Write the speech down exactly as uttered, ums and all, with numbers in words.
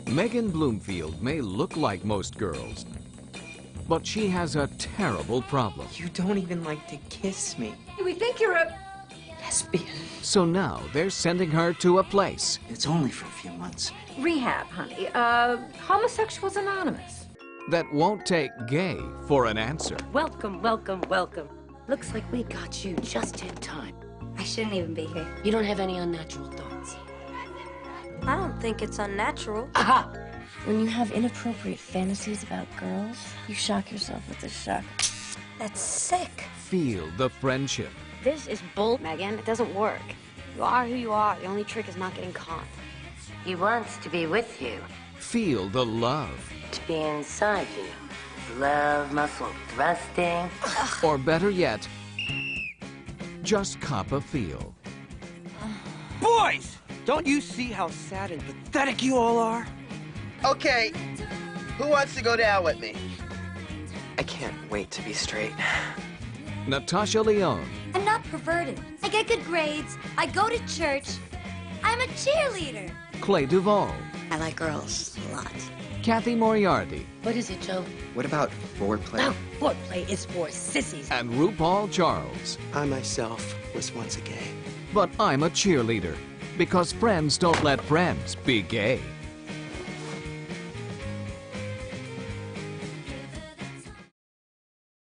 Megan Bloomfield may look like most girls, but she has a terrible problem. You don't even like to kiss me. We think you're a Lesbian. So now they're sending her to a place It's only for a few months. rehab, honey. Uh, Homosexuals Anonymous. that won't take gay for an answer. Welcome, welcome, welcome. Looks like we got you just in time. I shouldn't even be here. You don't have any unnatural thoughts. I don't think it's unnatural. Aha! When you have inappropriate fantasies about girls, you shock yourself with a shock. That's sick. Feel the friendship. This is bull, Megan. It doesn't work. You are who you are. The only trick is not getting caught. He wants to be with you, Feel the love. to be inside you. Love muscle thrusting. Or better yet, just cop a feel. Boys! Don't you see how sad and pathetic you all are? Okay, who wants to go down with me? I can't wait to be straight. Natasha Lyonne, I'm not perverted. I get good grades. I go to church. I'm a cheerleader. Clay Duvall, I like girls a lot. Kathy Moriarty, What is it, Joe? What about foreplay? Oh, foreplay is for sissies. and RuPaul Charles. I myself was once a gay. But I'm a cheerleader, because friends don't let friends be gay.